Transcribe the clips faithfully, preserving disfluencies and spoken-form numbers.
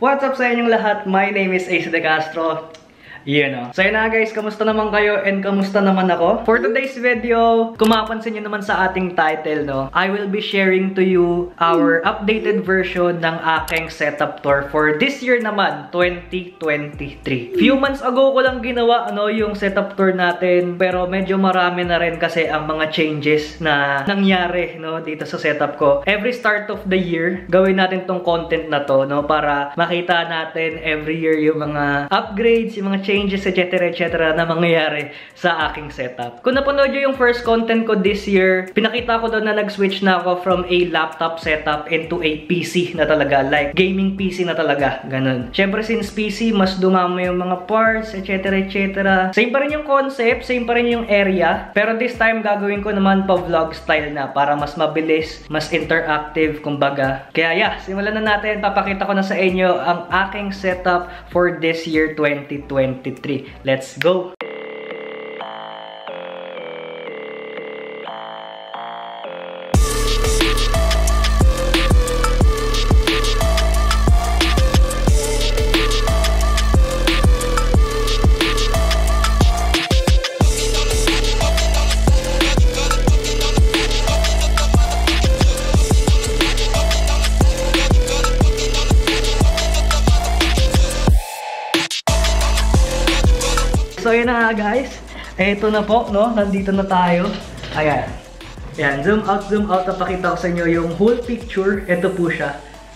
What's up sa inyong lahat? My name is Ace De Castro. Yun o. So yun na guys, kamusta naman kayo and kamusta naman ako? For today's video, kung mapapansin nyo naman sa ating title, no, I will be sharing to you our updated version ng aking setup tour for this year naman, twenty twenty-three. Few months ago ko lang ginawa ano, yung setup tour natin, pero medyo marami na rin kasi ang mga changes na nangyari no, dito sa setup ko. Every start of the year, gawin natin tong content na to no, para makita natin every year yung mga upgrades, yung mga changes, et cetera et cetera na mangyayari sa aking setup. Kung napanood nyo yung first content ko this year, pinakita ko doon na nag-switch na ako from a laptop setup into a P C na talaga. Like, gaming P C na talaga. Ganun. Siyempre, since P C, mas dumami yung mga parts, et cetera et cetera. Same pa rin yung concept, same pa rin yung area. Pero this time, gagawin ko naman pa vlog style na para mas mabilis, mas interactive, kumbaga. Kaya yeah, simulan na natin. Papakita ko na sa inyo ang aking setup for this year, twenty twenty-three. Let's go! So yun na nga guys, eto na po, no? Nandito na tayo. Ayan. Ayan, zoom out, zoom out. Napakita ko sa inyo yung whole picture. Ito po siya.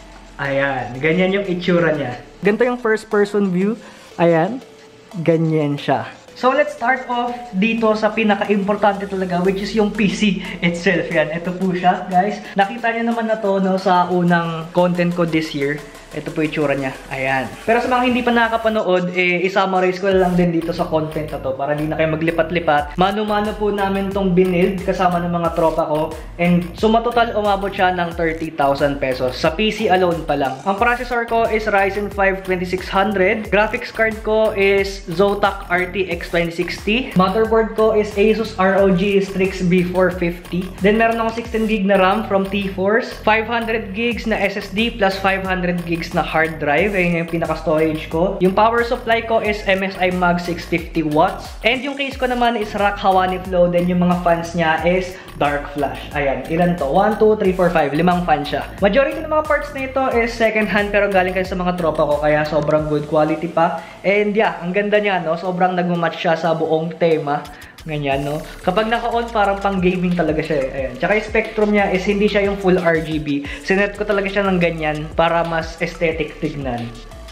Ayan, ganyan yung itsura niya. Ganito yung first person view. Ayan, ganyan siya. So let's start off dito sa pinaka-importante talaga, which is yung P C itself. Yan, ito po siya guys. Nakita niyo naman na to no, sa unang content ko this year. Ito po yung itsura niya. Ayan. Pero sa mga hindi pa nakakapanood, eh, i-summarize ko lang din dito sa content na to para hindi na kayo maglipat-lipat. Mano-mano po namin tong binild kasama ng mga tropa ko. And sumatotal umabot siya ng thirty thousand pesos. Sa P C alone pa lang. Ang processor ko is Ryzen five twenty-six hundred. Graphics card ko is Zotac R T X twenty sixty. Motherboard ko is Asus R O G Strix B four fifty. Then meron akong sixteen gig na RAM from T-Force. five hundred gigs na S S D plus five hundred gigs na hard drive. Ayun yung pinaka-storage ko. Yung power supply ko is M S I Mag six fifty watts. And yung case ko naman is Rock Hawani Flow. Then yung mga fans niya is Dark Flash. Ayan. Ilan to? one, two, three, four, five. Limang fan siya. Majority ng mga parts na ito is second hand pero galing kayo sa mga tropa ko. Kaya sobrang good quality pa. And yeah, ang ganda niya, no? Sobrang nagmamatch siya sa buong tema. Ganyan, no? Kapag naka-on, parang pang-gaming talaga siya eh. Ayan. Tsaka yung spectrum niya is hindi siya yung full R G B. Sinet ko talaga siya ng ganyan para mas aesthetic tignan.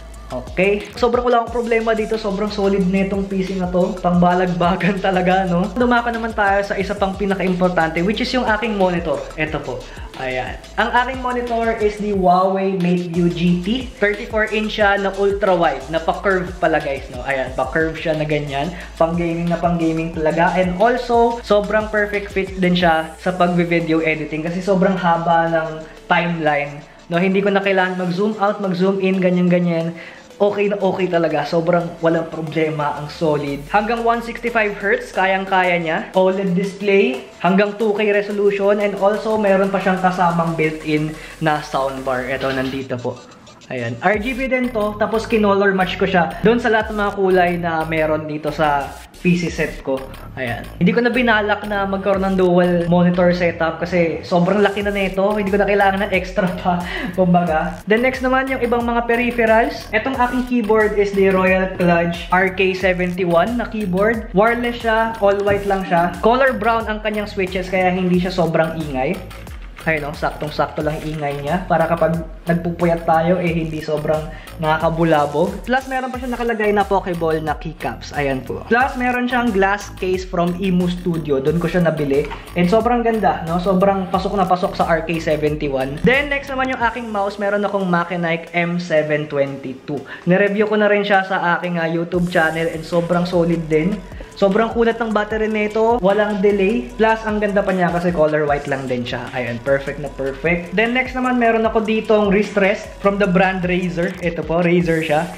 Okay? Sobrang wala akong problema dito. Sobrang solid na itong P C na to. Pangbalagbagan talaga, no? Dumaka naman tayo sa isa pang pinaka-importante, which is yung aking monitor. Ito po. Ayan. Ang aking monitor is the Huawei MateView G T. thirty-four inch siya na ultra-wide. Na pa-curve pala guys, no? Ayan. Pa-curve siya na ganyan. Pang-gaming na pang-gaming talaga. And also, sobrang perfect fit din siya sa pag-video editing. Kasi sobrang haba ng timeline. No, hindi ko na kailangan mag-zoom out, mag-zoom in, ganyan-ganyan. Okay na okay talaga. Sobrang walang problema. Ang solid. Hanggang one sixty-five hertz, kayang-kaya niya. O L E D display. Hanggang two K resolution. And also, meron pa siyang kasamang built-in na soundbar. Ito, nandito po. Ayan. R G B din to. Tapos, kinolor match ko siya doon sa lahat ng mga kulay na meron dito sa P C set ko. Ayan. Hindi ko na binalak na magkaroon ng dual monitor setup kasi sobrang laki na nito. Hindi ko na kailangan ng extra pa. Kumbaga. Then next naman yung ibang mga peripherals. Etong aking keyboard is the Royal Kludge R K seventy-one na keyboard. Wireless siya. All white lang siya. Color brown ang kanyang switches kaya hindi siya sobrang ingay. Ayun, no? Saktong-sakto lang ingay niya para kapag nagpupuyat tayo, eh hindi sobrang nakakabulabog. Plus, meron pa siya nakalagay na Pokeball na keycaps. Ayan po. Plus, meron siyang glass case from Emu Studio. Doon ko siya nabili. And sobrang ganda, no? Sobrang pasok na pasok sa R K seventy-one. Then, next naman yung aking mouse. Meron akong Macinike M seven twenty-two. Nireview ko na rin siya sa aking uh, YouTube channel and sobrang solid din. Sobrang kulat ng battery nito, walang delay. Plus, ang ganda pa niya kasi color white lang din siya. Ayan, perfect na perfect. Then next naman, meron ako ditong wrist rest from the brand Razer. Ito po, Razer siya.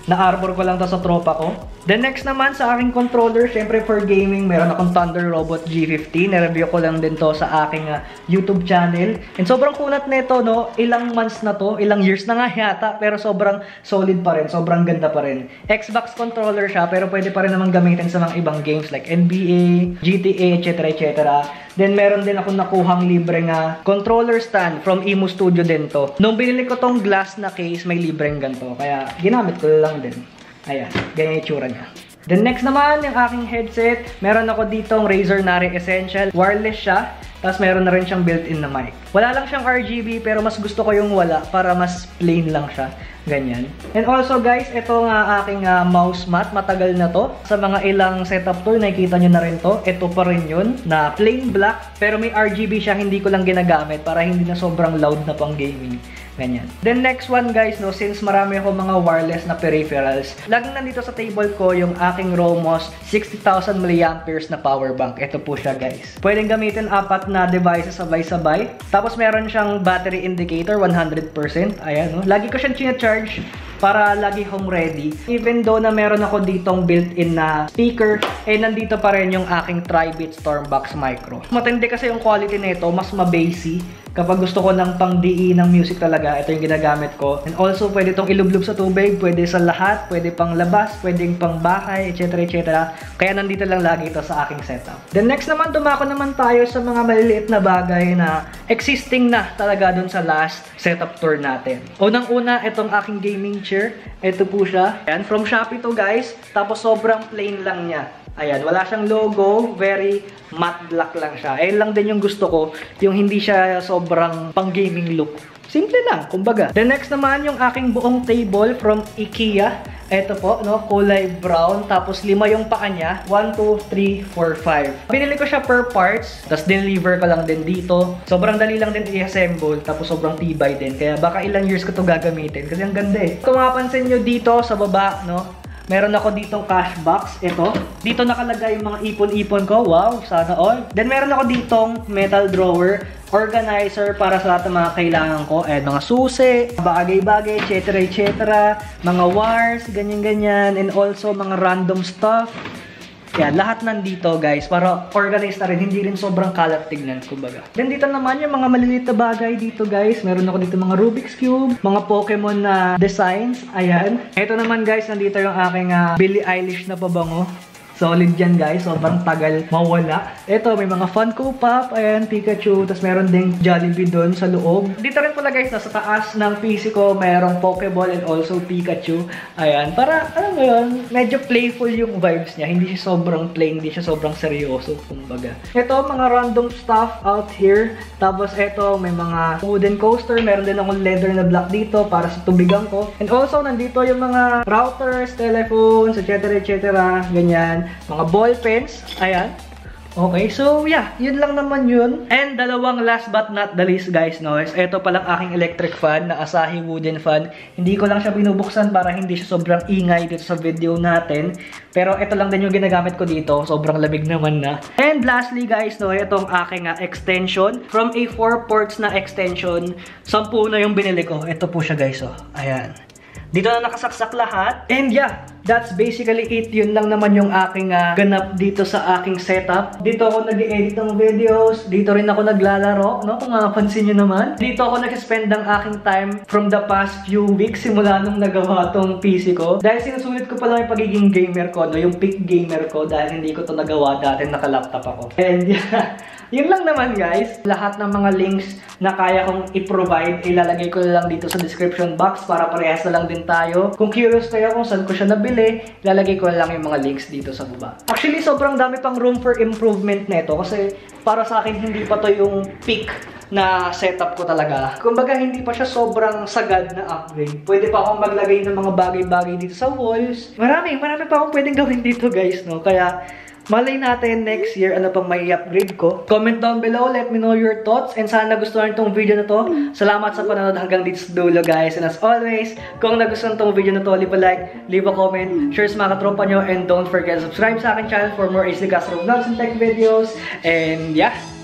Na-arbor ko lang to sa tropa ko. Then next naman sa aking controller, syempre for gaming, meron akong Thunder Robot G fifty. Na-review ko lang din to sa aking uh, YouTube channel. And sobrang kunat nito, no? Ilang months na to, ilang years na nga yata, pero sobrang solid pa rin, sobrang ganda pa rin. Xbox controller siya, pero pwede pa rin naman gamitin sa mga ibang games like N B A, G T A, et cetera et cetera. Then meron din akong nakuhang libre nga controller stand from Emu Studio din to. Nung binili ko tong glass na case, may libreng ganito. Kaya ginamit ko lang din. Ayan, ganyan yung itsura niya. Then next naman, yung aking headset, meron ako ditong Razer Nare Essential. Wireless siya, tapos meron na rin siyang built-in na mic. Wala lang siyang R G B, pero mas gusto ko yung wala para mas plain lang siya. Ganyan. And also guys, ito nga aking uh, mouse mat. Matagal na to. Sa mga ilang setup tour, nakikita nyo na rin to. Ito pa rin yun, na plain black, pero may R G B siya, hindi ko lang ginagamit para hindi na sobrang loud na pang gaming. Ganyan. Then next one guys, no, since marami ako mga wireless na peripherals, laging nandito sa table ko yung aking Romos sixty thousand milliamp hours na power bank. Ito po siya guys. Pwedeng gamitin apat na devices sabay-sabay. Tapos meron siyang battery indicator one hundred percent. Ayan, no. Lagi ko siyang chine-charge para lagi home ready. Even though na meron ako ditong built-in na speaker, eh nandito pa rin yung aking Tribit Stormbox Micro. Matindi kasi yung quality nito, mas ma-bassy. Kapag gusto ko ng pang-D E ng music talaga, ito yung ginagamit ko. And also, pwede itong ilublob sa tubig, pwede sa lahat, pwede pang labas, pwedeng pang bahay, et cetera et cetera. Kaya nandito lang lagi ito sa aking setup. Then next naman, dumako naman tayo sa mga maliliit na bagay na existing na talaga dun sa last setup tour natin. Unang-una, itong aking gaming chair. Ito po siya. Ayan, from Shopee to guys. Tapos sobrang plain lang niya. Ayan, wala siyang logo, very matte black lang siya. Ayun lang din yung gusto ko, yung hindi siya sobrang pang-gaming look. Simple lang, kumbaga. The next naman, yung aking buong table from IKEA. Ito po, no, kulay brown, tapos lima yung paa niya. one, two, three, four, five. Binili ko siya per parts, tapos deliver ko lang din dito. Sobrang dali lang din i-assemble, tapos sobrang tibay din. Kaya baka ilang years ko to gagamitin, kasi ang ganda eh. Kung mapapansin nyo dito sa baba, no, meron ako ditong cash box. Ito. Dito nakalagay yung mga ipon-ipon ko. Wow, sana all. Then meron ako ditong metal drawer, organizer para sa lahat ng mga kailangan ko. Eh, mga susi, bagay-bagay, et cetera et cetera. Mga wires, ganyan-ganyan. And also, mga random stuff. Kaya lahat nandito guys, para organized na rin, hindi rin sobrang kalat tignan, kumbaga. Then dito naman yung mga maliliit na bagay dito guys. Meron ako dito mga Rubik's Cube, mga Pokemon na designs, ayan. Ito naman guys, nandito yung aking uh, Billie Eilish na pabango. Solid yan guys, sobrang tagal mawala. Ito, may mga Funko Pop, ayan, Pikachu, tapos meron ding Jollibee doon sa loob. Dito rin pala guys, nasa taas ng P C ko, merong Pokeball and also Pikachu. Ayan, para, alam mo yun, medyo playful yung vibes niya. Hindi siya sobrang plain, hindi siya sobrang seryoso, kumbaga. Ito, mga random stuff out here. Tapos ito, may mga wooden coaster, meron din akong leather na block dito para sa tubigan ko. And also, nandito yung mga routers, telephones, et cetera et cetera, ganyan. Mga ball pens, ayan. Okay, so yeah, yun lang naman yun. And dalawang last but not the least guys, no, is ito palang aking electric fan na Asahi wooden fan. Hindi ko lang siya binubuksan para hindi siya sobrang ingay dito sa video natin. Pero ito lang din yung ginagamit ko dito, sobrang lamig naman na. And lastly guys, no, itong aking uh, extension. From a four ports na extension, sampu na yung binili ko. Ito po siya guys, oh, ayan. Dito na nakasaksak lahat. And yeah, that's basically it. Yun lang naman yung aking uh, ganap dito sa aking setup. Dito ako nag-edit ng videos. Dito rin ako naglalaro, no? Kung mapansin nyo naman. Dito ako nag-spend ng aking time from the past few weeks simula nung nagawa tong P C ko. Dahil sinusulit ko pala yung pagiging gamer ko, no? Yung peak gamer ko dahil hindi ko to nagawa dati, naka-laptop ako. And yeah, yun lang naman guys. Lahat ng mga links na kaya kong i-provide, ilalagay ko lang dito sa description box para parehas na lang din tayo. Kung curious kayo kung saan ko siya nabili, ilalagay ko lang yung mga links dito sa baba. Actually, sobrang dami pang room for improvement nito kasi para sa akin hindi pa to yung peak na setup ko talaga. Kumbaga, hindi pa siya sobrang sagad na upgrade. Pwede pa akong maglagay ng mga bagay-bagay dito sa walls. Marami, marami pa akong pwedeng gawin dito guys, no? Kaya malay natin next year ano pang may upgrade ko. Comment down below, let me know your thoughts. And sana nagustuhan itong video na to. Salamat sa panonood hanggang dito sa dulo guys. And as always, kung nagustuhan itong video na to, leave a like, leave a comment, share sa mga katropa nyo, and don't forget to subscribe sa aking channel for more Ace Licastro vlogs and tech videos. And yeah,